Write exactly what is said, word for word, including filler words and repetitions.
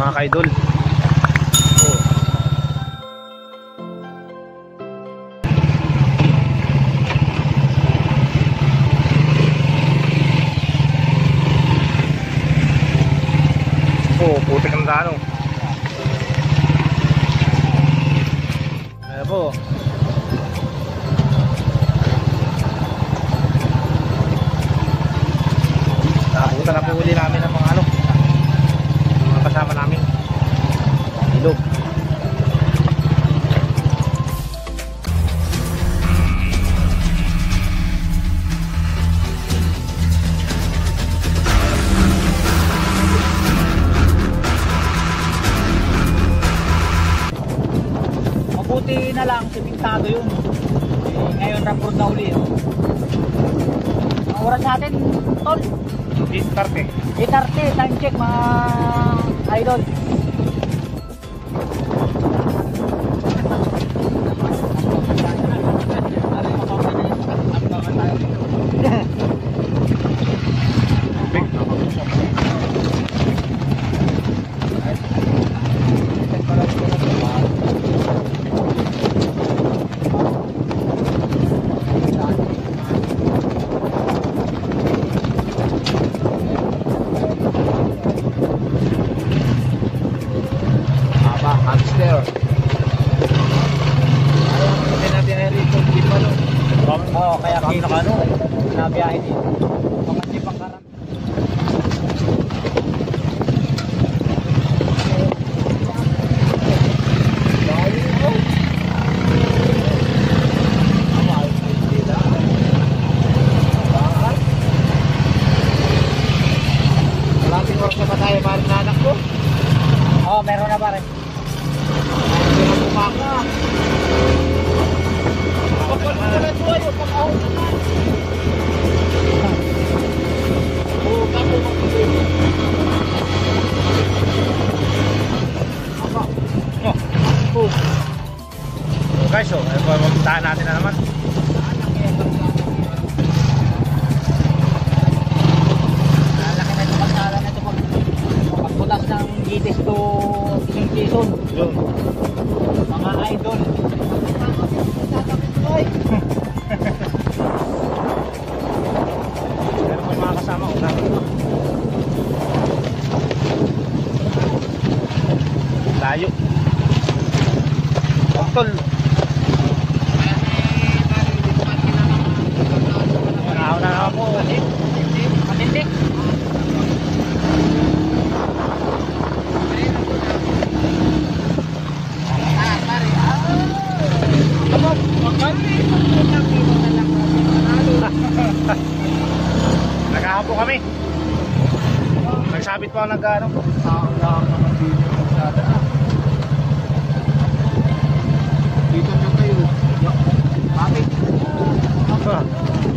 mga kaidol. Oh. Oh, putik ang dano. Ayan po. Nakapunta na po uli namin ng mga ano, mga kasama namin. Ilog. Mabuti na lang, simentado yun. Eh, ngayon rapport na uli. Oh. Ang oras natin, tol? eight thirty. eight thirty, time check mga idol. Hamster. Ayaw natin na rito dito no. Oo, kaya kino ano, nabiyahe din. Mga sipang karang. Malaking oras na pa tayo para sa anak ko. Oo, meron na pare. Maka. Kapag na ito ay pag-ahon naman. Oo, kapo mag-ahon. Apa? Oh. Oh. Guys, so, ay pupuntahan natin na naman. Laki na ito pagsala na ito pagputas ng Gitis to Quezon Quezon. Yun. Mga idol. Meron pa mga kasama ko na. Layo. Tol. Nakaw na naman po. Matindi. Naghahampo kami. Nagsabit pa ako nag-ano. Tao lang naman dito magsada. Dito nyo kayo. Bakit? Ah.